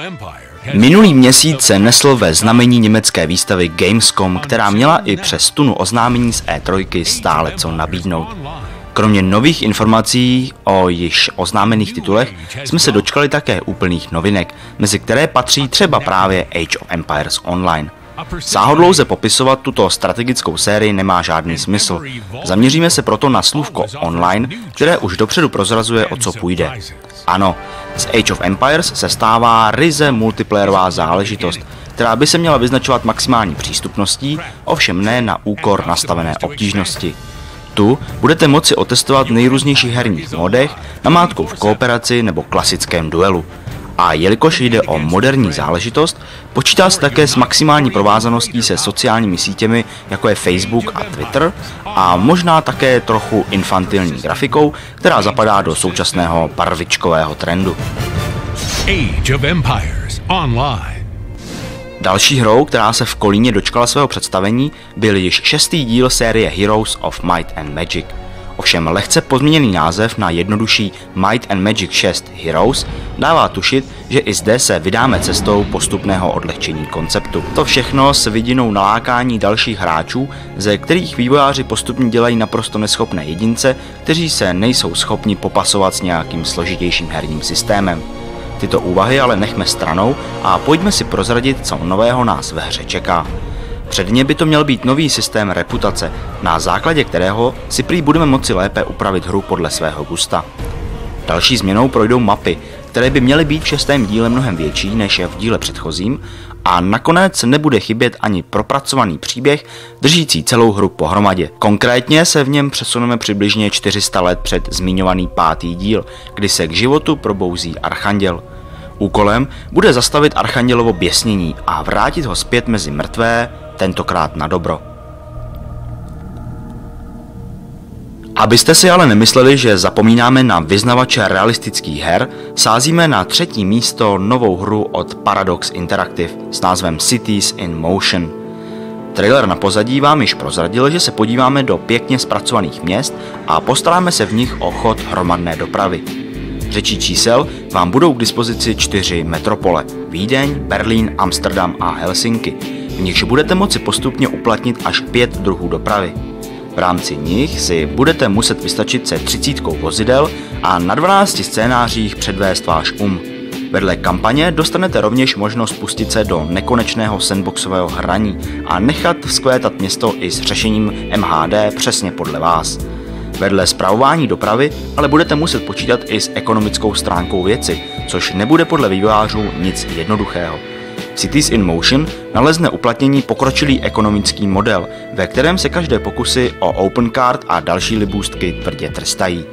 Minulý měsíc se nesl ve znamení německé výstavy Gamescom, která měla i přes tunu oznámení z E3 stále co nabídnout. Kromě nových informací o již oznámených titulech jsme se dočkali také úplných novinek, mezi které patří třeba právě Age of Empires Online. Sáhodlouze popisovat tuto strategickou sérii nemá žádný smysl. Zaměříme se proto na slůvko online, které už dopředu prozrazuje, o co půjde. Ano, z Age of Empires se stává ryze multiplayerová záležitost, která by se měla vyznačovat maximální přístupností, ovšem ne na úkor nastavené obtížnosti. Tu budete moci otestovat v nejrůznějších herních modech, namátkou v kooperaci nebo klasickém duelu. A jelikož jde o moderní záležitost, počítá se také s maximální provázaností se sociálními sítěmi, jako je Facebook a Twitter, a možná také trochu infantilní grafikou, která zapadá do současného barvičkového trendu. Age of Empires Online. Další hrou, která se v Kolíně dočkala svého představení, byl již 6. díl série Heroes of Might and Magic. Ovšem lehce pozměněný název na jednodušší Might and Magic 6 Heroes dává tušit, že i zde se vydáme cestou postupného odlehčení konceptu. To všechno s vidinou nalákání dalších hráčů, ze kterých vývojáři postupně dělají naprosto neschopné jedince, kteří se nejsou schopni popasovat s nějakým složitějším herním systémem. Tyto úvahy ale nechme stranou a pojďme si prozradit, co nového nás ve hře čeká. Předně by to měl být nový systém reputace, na základě kterého si prý budeme moci lépe upravit hru podle svého gusta. Další změnou projdou mapy, které by měly být v 6. díle mnohem větší než je v díle předchozím, a nakonec nebude chybět ani propracovaný příběh držící celou hru pohromadě. Konkrétně se v něm přesuneme přibližně 400 let před zmiňovaný 5. díl, kdy se k životu probouzí Archanděl. Úkolem bude zastavit Archandělovo běsnění a vrátit ho zpět mezi mrtvé, tentokrát na dobro. Abyste si ale nemysleli, že zapomínáme na vyznavače realistických her, sázíme na 3. místo novou hru od Paradox Interactive s názvem Cities in Motion. Trailer na pozadí vám již prozradil, že se podíváme do pěkně zpracovaných měst a postaráme se v nich o chod hromadné dopravy. Řečí čísel vám budou k dispozici 4 metropole: Vídeň, Berlín, Amsterdam a Helsinki, v nichž budete moci postupně uplatnit až 5 druhů dopravy. V rámci nich si budete muset vystačit se 30 vozidel a na 12 scénářích předvést váš Vedle kampaně dostanete rovněž možnost pustit se do nekonečného sandboxového hraní a nechat vzkvétat město i s řešením MHD přesně podle vás. Vedle spravování dopravy ale budete muset počítat i s ekonomickou stránkou věci, což nebude podle vývojářů nic jednoduchého. Cities in Motion nalezne uplatnění pokročilý ekonomický model, ve kterém se každé pokusy o open card a další libůstky tvrdě trestají.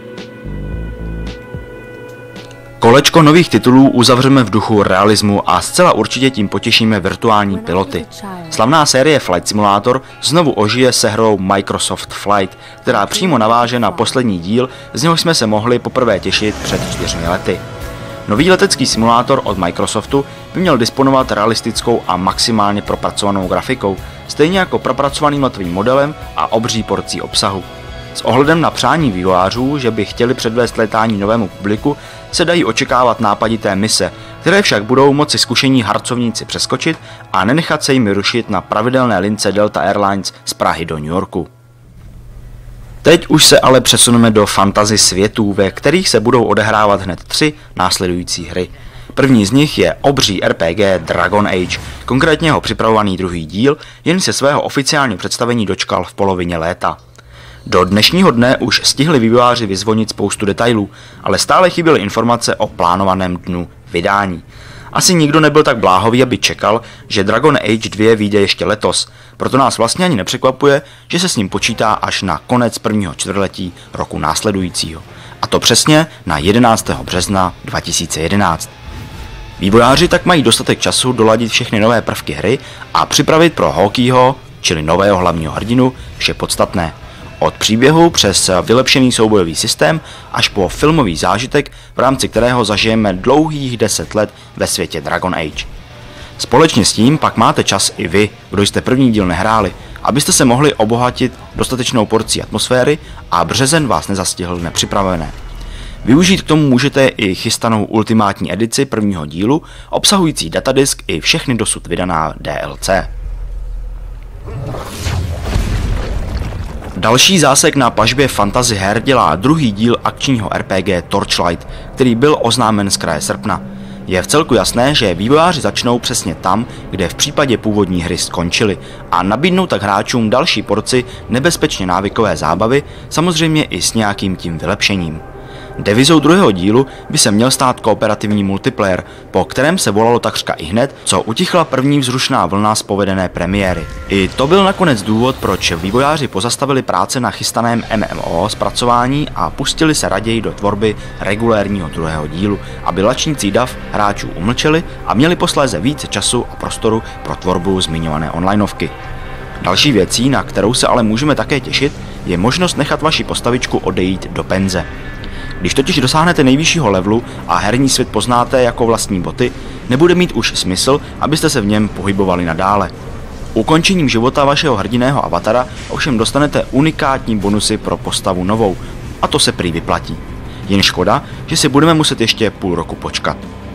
Kolečko nových titulů uzavřeme v duchu realismu a zcela určitě tím potěšíme virtuální piloty. Slavná série Flight Simulator znovu ožije se hrou Microsoft Flight, která přímo naváže na poslední díl, z něhož jsme se mohli poprvé těšit před 4 lety. Nový letecký simulátor od Microsoftu by měl disponovat realistickou a maximálně propracovanou grafikou, stejně jako propracovaným letovým modelem a obří porcí obsahu. S ohledem na přání vývojářů, že by chtěli předvést létání novému publiku, se dají očekávat nápadité mise, které však budou moci zkušení harcovníci přeskočit a nenechat se jimi rušit na pravidelné lince Delta Airlines z Prahy do New Yorku. Teď už se ale přesuneme do fantasy světů, ve kterých se budou odehrávat hned 3 následující hry. První z nich je obří RPG Dragon Age, konkrétně jeho připravovaný 2. díl, jen se svého oficiálního představení dočkal v polovině léta. Do dnešního dne už stihli vývojáři vyzvonit spoustu detailů, ale stále chyběly informace o plánovaném dnu vydání. Asi nikdo nebyl tak bláhový, aby čekal, že Dragon Age 2 vyjde ještě letos, proto nás vlastně ani nepřekvapuje, že se s ním počítá až na konec 1. čtvrtletí roku následujícího. A to přesně na 11. března 2011. Vývojáři tak mají dostatek času doladit všechny nové prvky hry a připravit pro Hawkeyeho, čili nového hlavního hrdinu, vše podstatné. Od příběhu přes vylepšený soubojový systém až po filmový zážitek, v rámci kterého zažijeme dlouhých 10 let ve světě Dragon Age. Společně s tím pak máte čas i vy, kdo jste první díl nehráli, abyste se mohli obohatit dostatečnou porcí atmosféry a březen vás nezastihl nepřipravené. Využít k tomu můžete i chystanou ultimátní edici prvního dílu, obsahující datadisk i všechny dosud vydaná DLC. Další zásek na pažbě fantasy her dělá druhý díl akčního RPG Torchlight, který byl oznámen z kraje srpna. Je vcelku jasné, že vývojáři začnou přesně tam, kde v případě původní hry skončili, a nabídnou tak hráčům další porci nebezpečně návykové zábavy, samozřejmě i s nějakým tím vylepšením. Devizou druhého dílu by se měl stát kooperativní multiplayer, po kterém se volalo takřka ihned, co utichla první vzrušná vlna z povedené premiéry. I to byl nakonec důvod, proč vývojáři pozastavili práce na chystaném MMO zpracování a pustili se raději do tvorby regulérního druhého dílu, aby lačnící dav hráčů umlčeli a měli posléze více času a prostoru pro tvorbu zmiňované onlineovky. Další věcí, na kterou se ale můžeme také těšit, je možnost nechat vaši postavičku odejít do penze. Když totiž dosáhnete nejvyššího levelu a herní svět poznáte jako vlastní boty, nebude mít už smysl, abyste se v něm pohybovali nadále. Ukončením života vašeho hrdinného avatara ovšem dostanete unikátní bonusy pro postavu novou, a to se prý vyplatí. Jen škoda, že si budeme muset ještě půl roku počkat.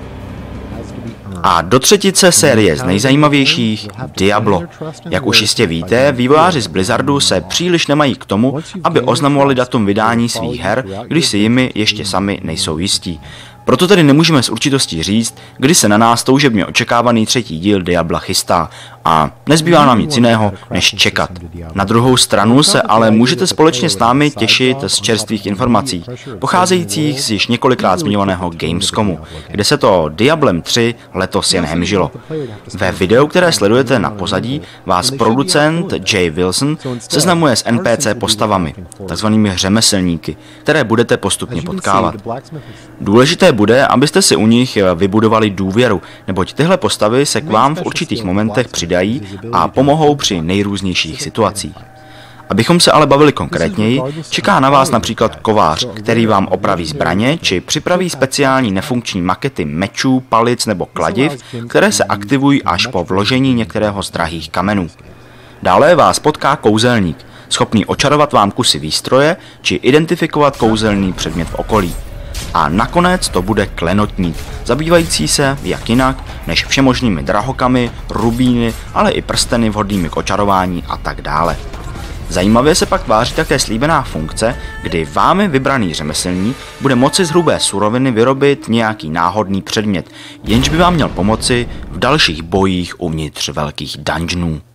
A do třetice série z nejzajímavějších Diablo. Jak už jistě víte, vývojáři z Blizzardu se příliš nemají k tomu, aby oznamovali datum vydání svých her, když si jimi ještě sami nejsou jistí. Proto tedy nemůžeme s určitostí říct, kdy se na nás toužebně očekávaný třetí díl Diabla chystá, a nezbývá nám nic jiného, než čekat. Na druhou stranu se ale můžete společně s námi těšit z čerstvých informací, pocházejících z již několikrát zmiňovaného Gamescomu, kde se to Diablem 3 letos jen hemžilo. Ve videu, které sledujete na pozadí, vás producent Jay Wilson seznamuje s NPC postavami, takzvanými řemeslníky, které budete postupně potkávat. Důležité bude, abyste si u nich vybudovali důvěru, neboť tyhle postavy se k vám v určitých momentech přidají a pomohou při nejrůznějších situacích. Abychom se ale bavili konkrétněji, čeká na vás například kovář, který vám opraví zbraně či připraví speciální nefunkční makety mečů, palic nebo kladiv, které se aktivují až po vložení některého z drahých kamenů. Dále vás potká kouzelník, schopný očarovat vám kusy výstroje či identifikovat kouzelný předmět v okolí. A nakonec to bude klenotník, zabývající se jak jinak než všemožnými drahokamy, rubíny, ale i prsteny vhodnými k očarování a tak dále. Zajímavě se pak tváří také slíbená funkce, kdy vámi vybraný řemeslník bude moci z hrubé suroviny vyrobit nějaký náhodný předmět, jenž by vám měl pomoci v dalších bojích uvnitř velkých dungeonů.